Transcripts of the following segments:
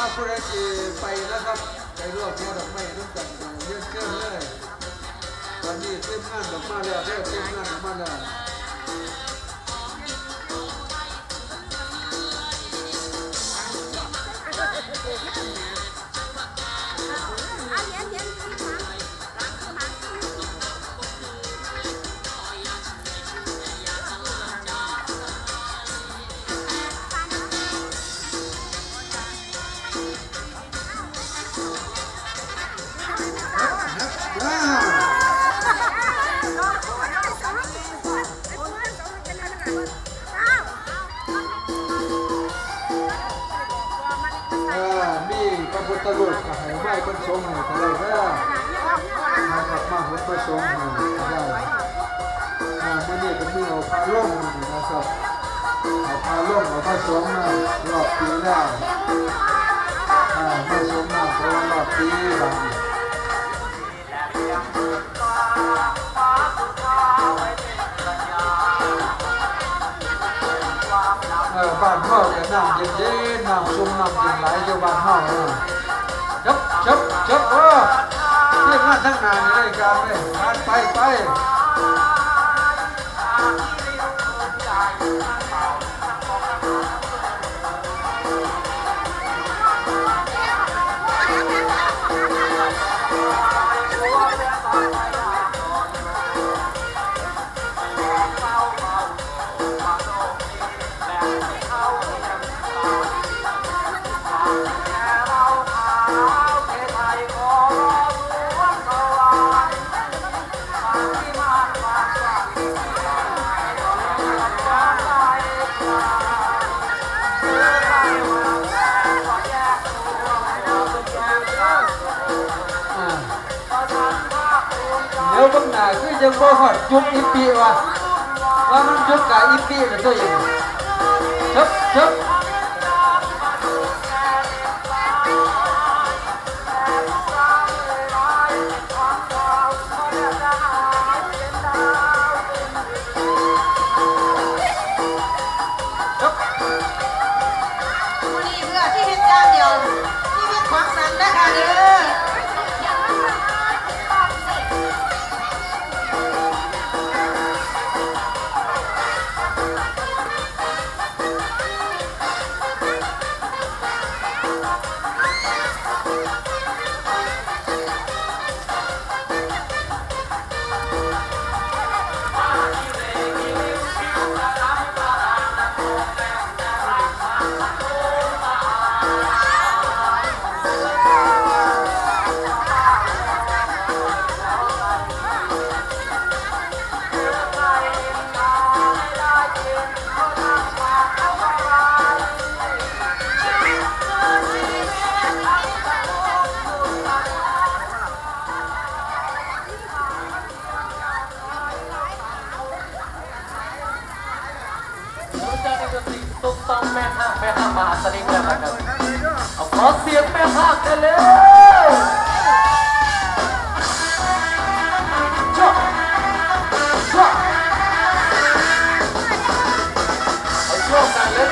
ผู้ใดที่ไปนะครับไปรวบดอกไม้น้ำกันเยอะเกินเลยตอนนี้เตรียมงานดอกไม้แล้วเตรียมงานดอกไม้แล้วตลกหายไหวคนชมหายทะเลก็มาขับมาหัวคนชมหายได้เมื่อนี้เป็นมือเอาพาล่มนะครับเอาพาล่มเอาพาชมมารอบปีหน้าพาชมมาเพราะว่ารอบปีบางบ้านเฮาจะน้ำเย็นๆน้ำชุ่มน้ำเย็นไหลอยู่บ้านเฮาจับเรียกงานทั้งนานเลยการเลยงานไปเดี๋ยวบางหน้าคือยังบ่หอดยุบอีปีว่ามันยุบกับอีปีเป็นตัวอย่างจับวันนี้เพื่อที่เห็นจานเดียวที่มีความสันนะคะเด้อต้องแม่ห้ามมาสนิทแล้วนะครับเอาขอเสียงแม่ห้ามกันเลยชอบเอาชอบกันเลย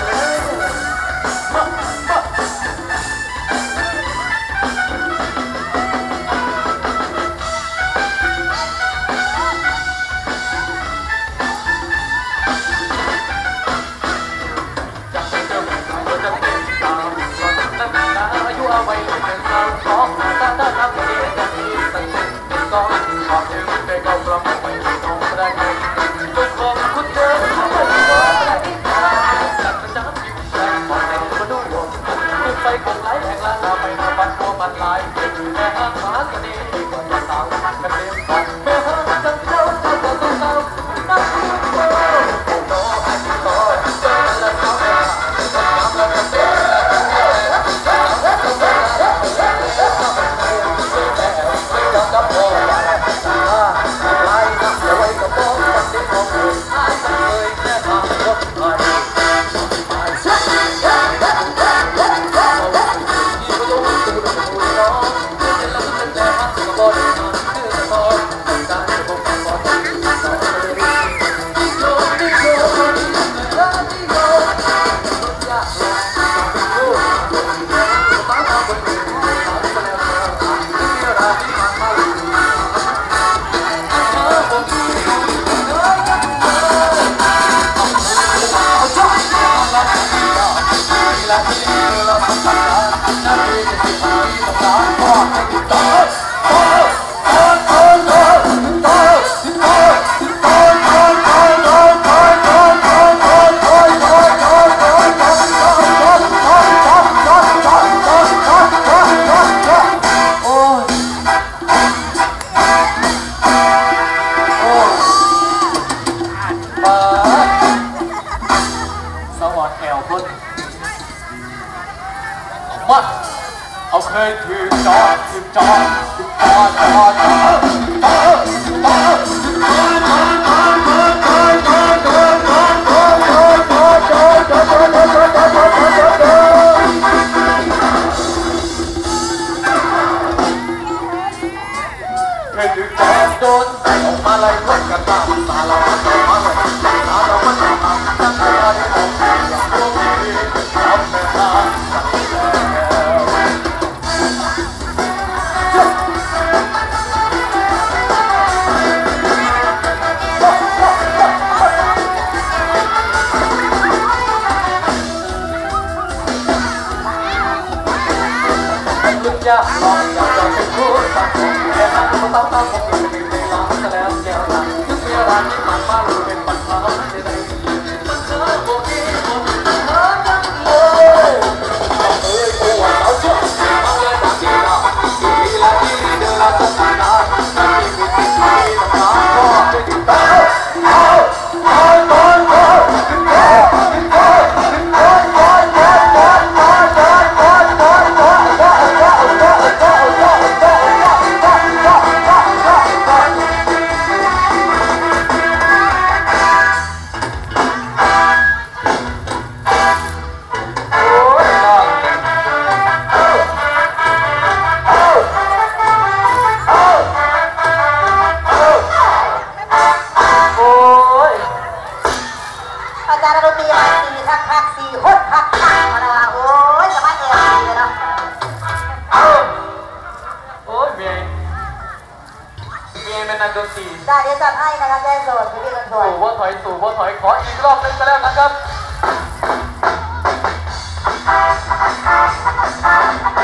เอาไว้เป็นสาวของตาทำเองจะมีสักสิ่งก็ขอถึงไปก็กลับไปตรงได้ทุกคนคุณเจอเขาไม่รู้อะไรจัดประจำอยู่ใจมองในมาดูวงขึ้นไปกดไลค์แห่งล้านไปมาบัดตัวบัดลายแม่ห้างหมาสนีก่อนจะสาวมันเต็มปากแม่ห้างจังเจ้านักดูโตโตไอ้โตเจอแล้วเขาแม่จะทำแล้วจะเต้นกับพ่อตาลายนักจะไว้กับพ่อตัดสินของเธออาจจะเคยแค่ทางรถไฟเอาเคยถือจอโดนใส่ออกมาเลยรถกระบะตาเราต่อมาเลยตาเรามันทำตั้งแต่ได้ผมอยากรู้ดีทำแต่ตาอยากลองอยากจะเป็นผู้สังคมแค่นั้นก็ต้องผมเป็นในลองแสดงแก้วตาทุกเวลาที่ผ่านมารู้เป็นปัญหาไม่ได้ปัญหาโบกี้คนปัญหาจังเลยโอ้ว่าเราช่วยมาเลยจากที่เราที่ละที่เดินละต้องนานที่มีสิ่งที่ต้องการก็จะติดตามได้เดี๋ยวจัดให้นะครับแจ้งโสดพี่กันสวยสู่ว่าถอยขออีกรอบนึงก็แล้วนะครับ